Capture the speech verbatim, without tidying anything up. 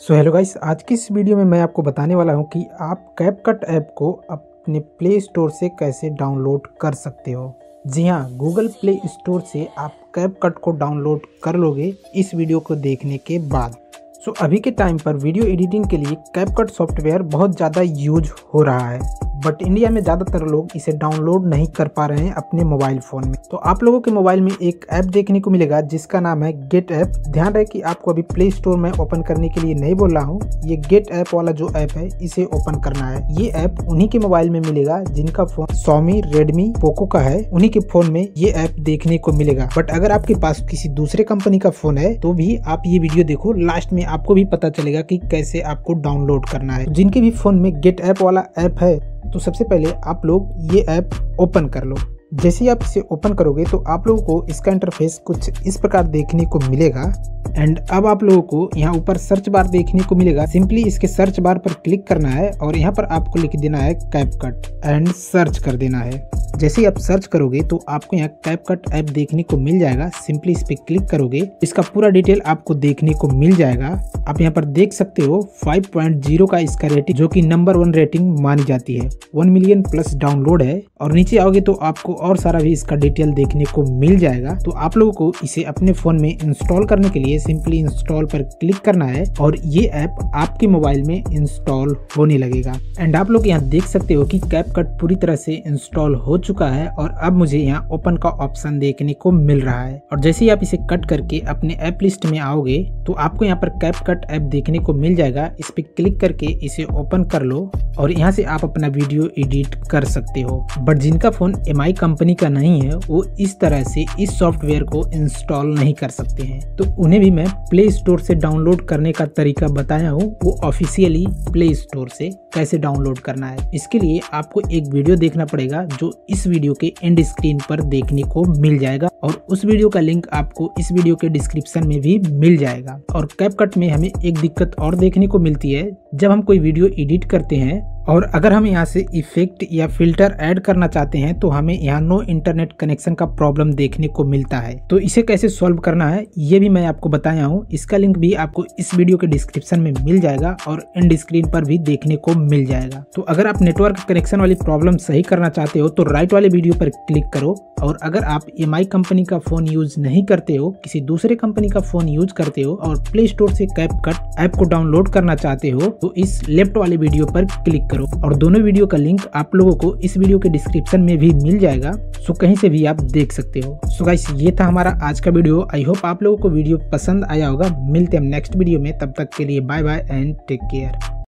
So hello guys, आज की इस वीडियो में मैं आपको बताने वाला हूं कि आप कैपकट ऐप को अपने प्ले स्टोर से कैसे डाउनलोड कर सकते हो। जी हां, गूगल प्ले स्टोर से आप कैपकट को डाउनलोड कर लोगे इस वीडियो को देखने के बाद। सो अभी के टाइम पर वीडियो एडिटिंग के लिए कैपकट सॉफ्टवेयर बहुत ज़्यादा यूज हो रहा है, बट इंडिया में ज़्यादातर लोग इसे डाउनलोड नहीं कर पा रहे हैं अपने मोबाइल फ़ोन में। तो आप लोगों के मोबाइल में एक ऐप देखने को मिलेगा जिसका नाम है गेट ऐप। ध्यान रहे कि आपको अभी प्ले स्टोर में ओपन करने के लिए नहीं बोल रहा हूँ, ये गेट ऐप वाला जो ऐप है इसे ओपन करना है। ये ऐप उन्हीं के मोबाइल में मिलेगा जिनका फोन सोमी, रेडमी, पोको का है, उन्हीं के फोन में ये ऐप देखने को मिलेगा। बट अगर आपके पास किसी दूसरे कंपनी का फोन है तो भी आप ये वीडियो देखो, लास्ट में आपको भी पता चलेगा कि कैसे आपको डाउनलोड करना है। जिनके भी फोन में गेट ऐप वाला ऐप है तो सबसे पहले आप लोग ये ऐप ओपन कर लो। जैसे ही आप इसे ओपन करोगे तो आप लोगों को इसका इंटरफेस कुछ इस प्रकार देखने को मिलेगा। एंड अब आप लोगों को यहाँ ऊपर सर्च बार देखने को मिलेगा। सिंपली इसके सर्च बार पर क्लिक करना है और यहाँ पर आपको लिख देना है कैपकट एंड सर्च कर देना है। जैसे ही आप सर्च करोगे तो आपको यहाँ कैपकट ऐप देखने को मिल जाएगा। सिंपली इस पे क्लिक करोगे, इसका पूरा डिटेल आपको देखने को मिल जाएगा। आप यहाँ पर देख सकते हो फाइव पॉइंट ज़ीरो का इसका रेटिंग, जो कि नंबर वन रेटिंग मानी जाती है। वन मिलियन प्लस डाउनलोड है। और नीचे आओगे तो आपको और सारा भी इसका डिटेल देखने को मिल जाएगा। तो आप लोगों को इसे अपने फोन में इंस्टॉल करने के लिए सिंपली इंस्टॉल पर क्लिक करना है और ये ऐप आपके मोबाइल में इंस्टॉल होने लगेगा। एंड आप लोग यहाँ देख सकते हो कि कैपकट पूरी तरह से इंस्टॉल हो चुका है और अब मुझे यहाँ ओपन का ऑप्शन देखने को मिल रहा है। और जैसे ही आप इसे कट करके अपने ऐप लिस्ट में आओगे तो आपको यहाँ पर कैपकट ऐप देखने को मिल जाएगा। इस पे क्लिक करके इसे ओपन कर लो और यहाँ से आप अपना वीडियो एडिट कर सकते हो। बट जिनका फोन एम आई कंपनी का नहीं है वो इस तरह से इस सॉफ्टवेयर को इंस्टॉल नहीं कर सकते हैं। तो उन्हें भी मैं प्ले स्टोर से डाउनलोड करने का तरीका बताया हूँ, वो ऑफिशियली प्ले स्टोर से कैसे डाउनलोड करना है। इसके लिए आपको एक वीडियो देखना पड़ेगा जो इस वीडियो के एंड स्क्रीन पर देखने को मिल जाएगा और उस वीडियो का लिंक आपको इस वीडियो के डिस्क्रिप्शन में भी मिल जाएगा। और कैपकट में हमें एक दिक्कत और देखने को मिलती है, जब हम कोई वीडियो एडिट करते हैं और अगर हम यहाँ से इफेक्ट या फिल्टर ऐड करना चाहते हैं तो हमें यहाँ नो इंटरनेट कनेक्शन का प्रॉब्लम देखने को मिलता है। तो इसे कैसे सॉल्व करना है ये भी मैं आपको बताया हूँ। इसका लिंक भी आपको इस वीडियो के डिस्क्रिप्शन में मिल जाएगा और एंड स्क्रीन पर भी देखने को मिल जाएगा। तो अगर आप नेटवर्क कनेक्शन वाली प्रॉब्लम सही करना चाहते हो तो राइट वाले वीडियो पर क्लिक करो। और अगर आप एम आई कंपनी का फोन यूज नहीं करते हो, किसी दूसरे कंपनी का फोन यूज करते हो और प्ले स्टोर से कैपकट ऐप को डाउनलोड करना चाहते हो तो इस लेफ्ट वाले वीडियो पर क्लिक करो और दोनों वीडियो का लिंक आप लोगों को इस वीडियो के डिस्क्रिप्शन में भी मिल जाएगा। सो कहीं से भी आप देख सकते हो। सो गाइस, ये था हमारा आज का वीडियो। आई होप आप लोगों को वीडियो पसंद आया होगा। मिलते हैं हम नेक्स्ट वीडियो में, तब तक के लिए bye bye and take care.